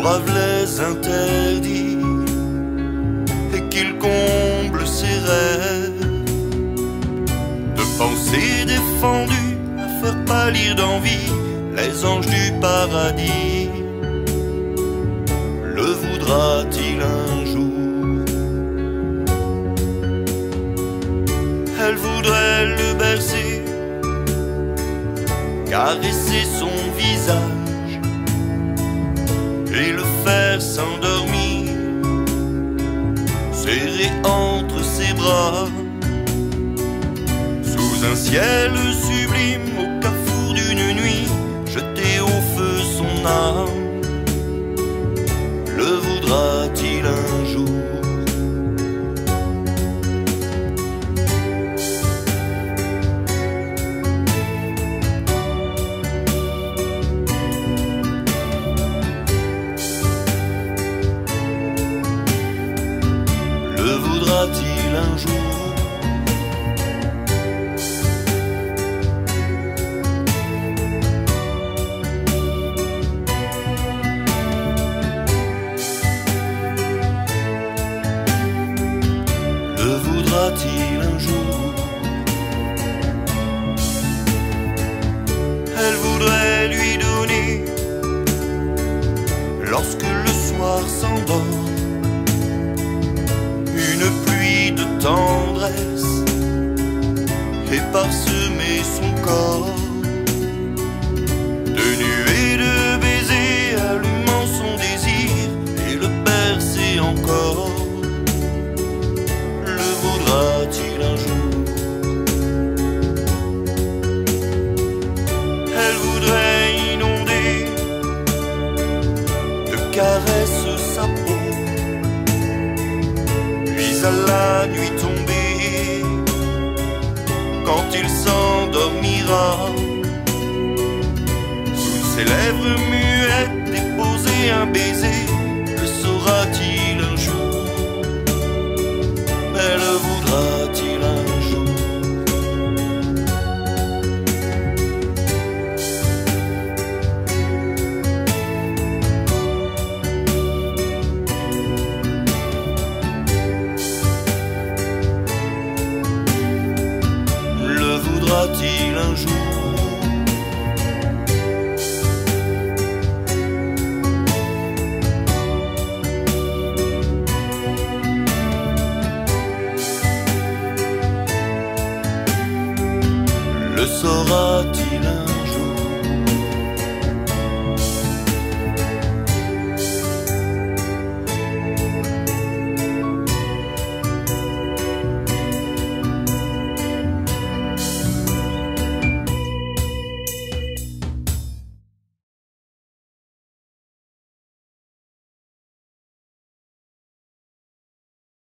brave les interdits et qu'il comble ses rêves de pensées défendues à faire pâlir d'envie les anges du paradis. Le voudra-t-il un jour? Elle voudrait le bercer, caresser son visage et le faire s'endormir, serré entre ses bras, sous un ciel sublime, au carrefour d'une nuit, jeter au feu son âme. Le voudra-t-il un jour? Le voudra-t-il un jour? Le voudra-t-il un jour? Elle voudrait lui donner, lorsque le soir s'endort, une pluie de tendresse et parsemer son corps de nuées de baisers allumant son désir et le bercer encore. Le voudra-t-il un jour? Elle voudrait inonder de caresses sa peau, à la nuit tombée, quand il s'endormira, sous ses lèvres muettes déposer un baiser, le saura-t-il un jour? Mais le voudra-t-il un jour? Voudra-t-il un jour? Le saura-t-il?